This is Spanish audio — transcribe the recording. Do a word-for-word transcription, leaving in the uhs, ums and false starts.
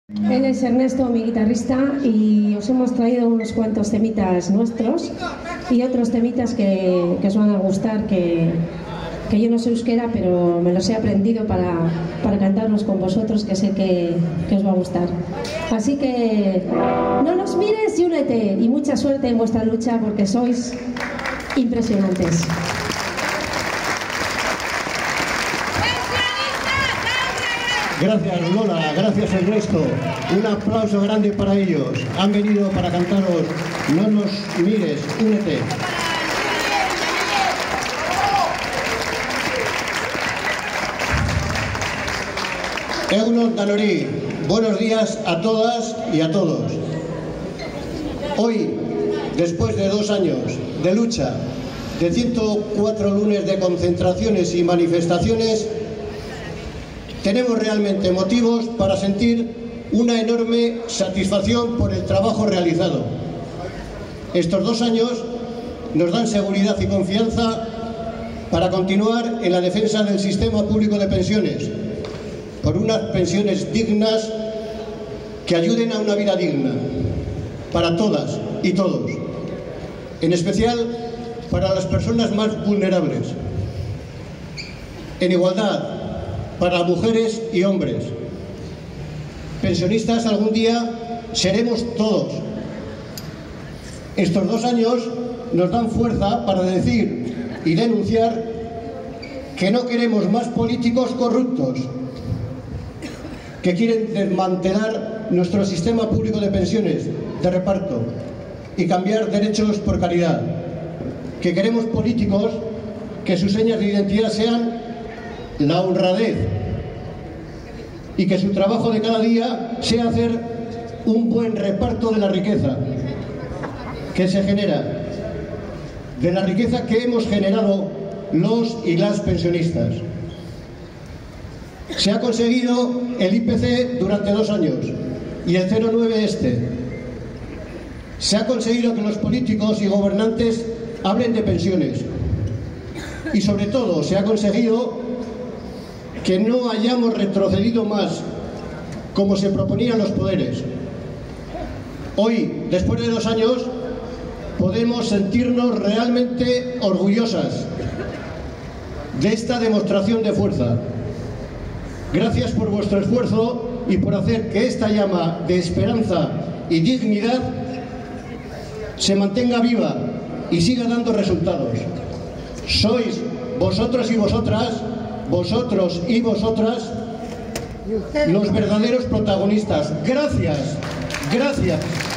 Él es Ernesto, mi guitarrista, y os hemos traído unos cuantos temitas nuestros y otros temitas que, que os van a gustar, que, que yo no sé euskera, pero me los he aprendido para, para cantarlos con vosotros, que sé que, que os va a gustar. Así que no nos mires y únete, y mucha suerte en vuestra lucha porque sois impresionantes. Gracias Lola, gracias Ernesto, un aplauso grande para ellos. Han venido para cantaros No nos mires, únete. Egunon Danori, buenos días a todas y a todos. Hoy, después de dos años de lucha, de ciento cuatro lunes de concentraciones y manifestaciones, tenemos realmente motivos para sentir una enorme satisfacción por el trabajo realizado. Estos dos años nos dan seguridad y confianza para continuar en la defensa del sistema público de pensiones, por unas pensiones dignas que ayuden a una vida digna para todas y todos, en especial para las personas más vulnerables, en igualdad para mujeres y hombres. Pensionistas algún día seremos todos. Estos dos años nos dan fuerza para decir y denunciar que no queremos más políticos corruptos que quieren desmantelar nuestro sistema público de pensiones de reparto y cambiar derechos por caridad, que queremos políticos que sus señas de identidad sean la honradez y que su trabajo de cada día sea hacer un buen reparto de la riqueza que se genera, de la riqueza que hemos generado los y las pensionistas. Se ha conseguido el I P C durante dos años y el cero coma nueve este. Se ha conseguido que los políticos y gobernantes hablen de pensiones y sobre todo se ha conseguido que no hayamos retrocedido más como se proponían los poderes. Hoy, después de dos años, podemos sentirnos realmente orgullosas de esta demostración de fuerza. Gracias por vuestro esfuerzo y por hacer que esta llama de esperanza y dignidad se mantenga viva y siga dando resultados. Sois vosotros y vosotras, vosotros y vosotras, los verdaderos protagonistas. Gracias, gracias.